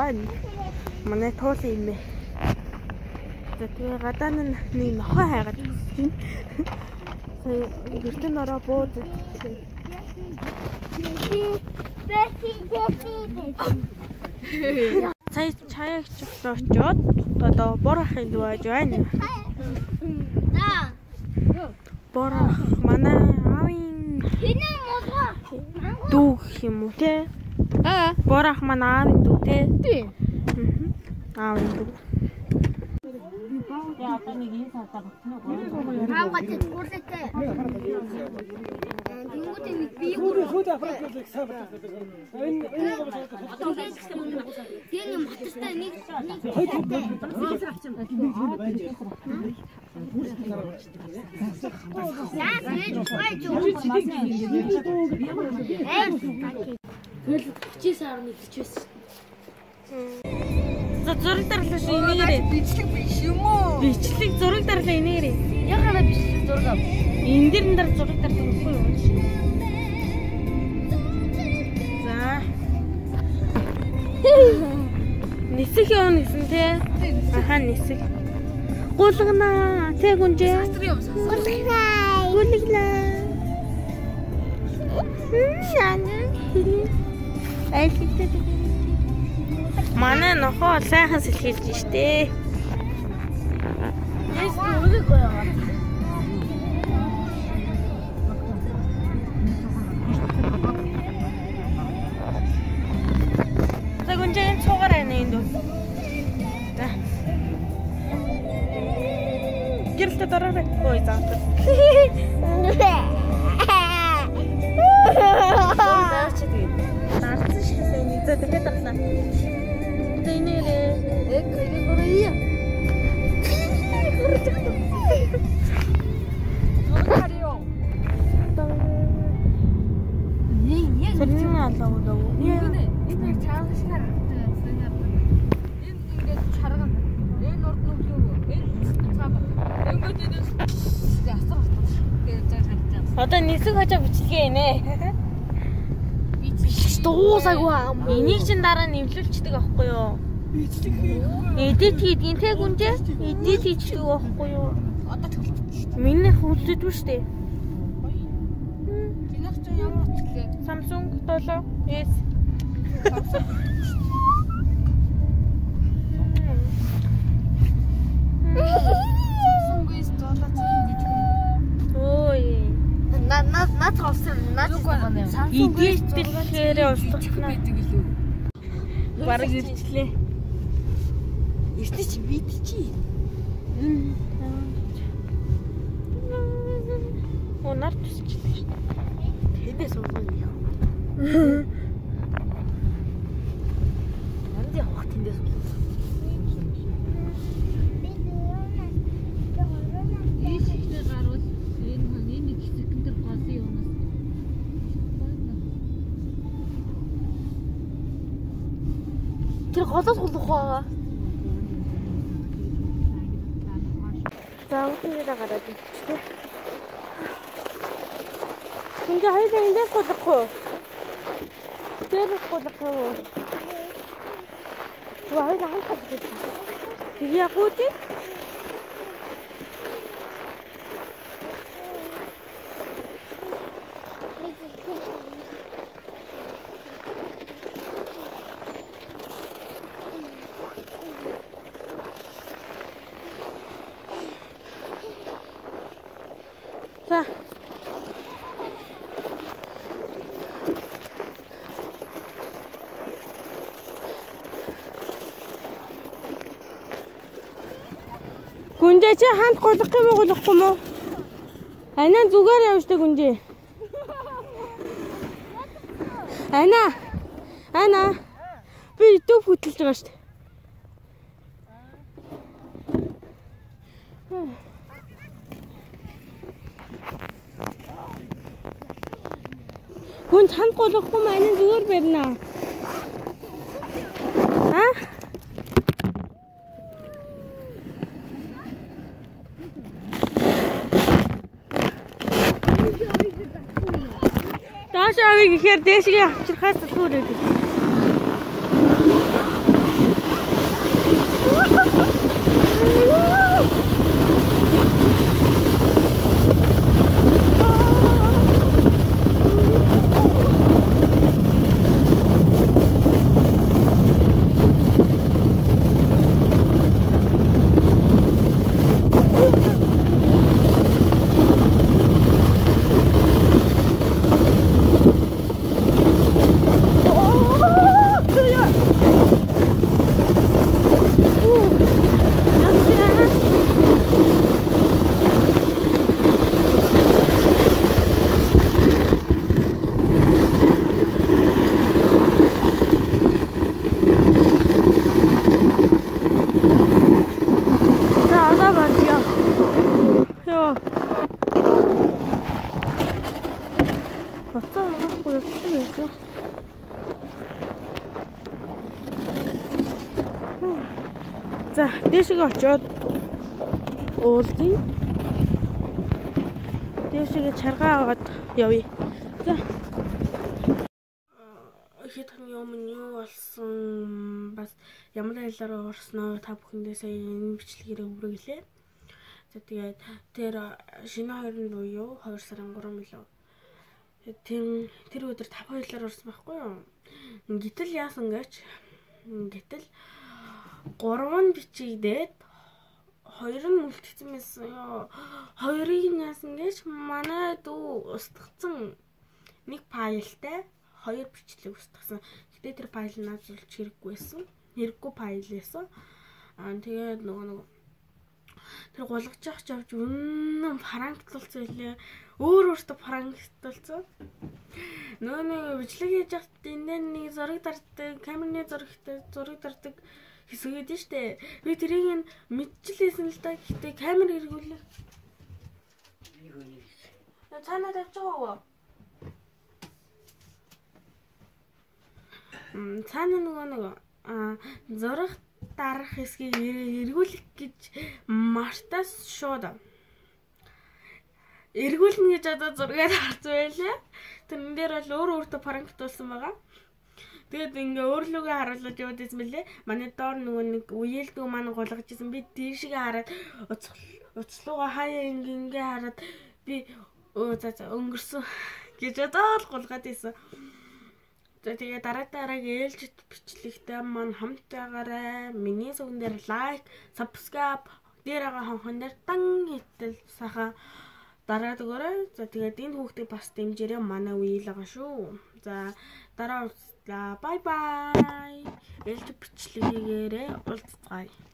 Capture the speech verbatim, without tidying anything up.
байна. Манай туулын юм бэ. Тэгээ гадаа нь нэг нохой хайгаад байна. Сая гэртэн ороо бууд. Сая чаяг очоод одоо борохын дууж байна. Борох манай аавын дүү юм уу те? Аа, борох манай аавын дүү те? Тийм. Аавын дүү. Я апны гийн сатаа багтна. Аавгач гүрлээтэй. Тэнгүүтээ нэг бие гүрээ хөөд афраг гэж савтаа. Энэ тийм юм хаттай нэг За зураг дарлаа шүү энийгээрээ. Бичлэг биш юм уу? Бичлэг зураг дарлаа энийгээрээ. Яхаа бичлэг зураг ав. Энэ дэр энэ дар зураг дарлаа үгүй юу? За. Нисэх юм нисэн те. Аха нисэх. Гулгана. Тэг үнжээ. Гулгана. Гулгана. Яна. Айлхийтэй. Манай нохоо сайхан сэлхийлж штэ. Яс нүрэг гоёо. Загунжэн цугаар байна энд. За. Гэрэлтэй дараарай. Ой заатар. Даарч тэгээд. Даарсан шигсэн нэгзээ дахиад дарлаа. Ek ini Korea. Korea. Nih, ya. Sering ada udah. Ini ini cara sekarang. Ini ini cara kan. Ini nort nuklu. Ini sama. Ini jadi dasar. Одоо нисэг хажаа бичлэгээ нэ. Биш дуусаагүй. Энийг чин дараа нэмлүүлчихдэг аахгүй юу? Эдит хийдгийн тэг үнжээ. Эдит хийчихдэг байхгүй юу? Одоо төлөвлөж. Миний хөлдөдөө штэ. Чиний ч ямар утгатай? Samsung долоо S. Samsung S долоо чинь. Ой. На на на товсон на товсон. Эдит дэлгээрээ устгахна. Бараг ирчлээ. Иртэ чи бид чи. Онар тусчихлээ шүү дээ. Тэндээс уусан юм. Нанд явах тэндээс уусан. Ийш ихтэй гарвал энэ энэ нэг хэсэгэн дээр голын юмнаас. Тэр голоос гулах байгаа. За үгүй гараад ирчихлээ. Ингээ хайдаа эндээс гулахгүй. Тэрс гулахгүй. Ваа хайдаа хайдаа. Я гути. За. Гүнжээ чи ханд голох юм уу голохгүй юм уу? Анаа зүгээр явж та гүнжээ. Анаа. Анаа. Би YouTube хөтлөж байгаа шүү дээ. Гүн ханд голохгүй юм анаа зүгээр барина. А? Таашаа авиг ихээр дээшгээ авчрахаас зүгээр үү. Бацаа авахгүй байсан. За, дэшиг очоод уулзъя. Дэшиг чаргаа аваад явъя. За. Ихэдхэн өмнө юу болсон бас ямар айлаар орсноо та бүхэндээ сая энэ бичлэгээр өгөрөглөө. За тэгээд тэр шинэ хоёрын буюу хоёр сарын гурван билүү. Тэр тэр өдөр тав хоёрлоор орсон байхгүй юу? Гэтэл яасан гэж гэтэл гурван бичигдээд хоёр нь үлдчихсэн байсан ёо. Хоёрыг нь яасан гэж манай дүү устгацсан нэг файлтай хоёр бичлэг устгасан. Гэтэ тэр файл надад зулж хэрэггүй байсан. Хэрэггүй файл байсан. Аа тэгээд нөгөө нөгөө тэр гулгаж явах ч авч үнэн франктулсан хэлээ. Өөр өөртөө франктулсан. Нөгөө нэг бичлэг хийж явахад энэ нэг зураг дардаг, камерны зурагтай зураг дардаг хэсэг гэдэг нь штэ. Би тэрийг мэдчихлээсэн л да. Гэтэ камер эргүүлээ. Я цаанаа тавьж байгаа. М цаана нөгөө нөгөө а зураг дарах хэсгийг эргүүлэх гэж мартаас шууд эргүүлнэ гэж одоо зургаар харж байлаа. Тэрэн дээр бол өөр өөртөө пранктуулсан байгаа. Тэгээд ингээ өөрлөгөө харуулж яваад байсан мөлий. Манай доор нөгөө нэг үеэлдүү маань гулгаж исэн. Би тийшээ хараад уцлууга хаяа ингээ ингээ хараад би өө за за өнгөрсөн гэж одоо л гулгаад исэн. За тэгээ дараа дараагийн ээлжид бичлэгтэй маань хамт байгаарай. Миний сүгэн дээр лайк, subscribe дээр байгаа хонхон дээр дан хийтэл саха дараа дөрөв. За тэгээд энэ хүүхдийг бас дэмжээрэй. Манай үеэл байгаа шүү. За дараа уулзлаа. Бай бай. Ээлжид бичлэгээрээ уулзцгаая.